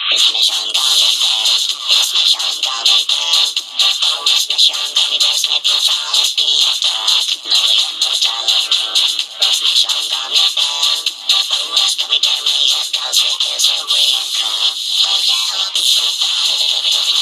Mission Gummy Bears. It's Mission Gummy Bears. Oh, it's Mission Gummy Bears. Make you fall asleep. Lonely in the dollar room. It's Mission Gummy Bears. Oh, it's Gummy Bear. May it goes with his ring. Oh, yeah.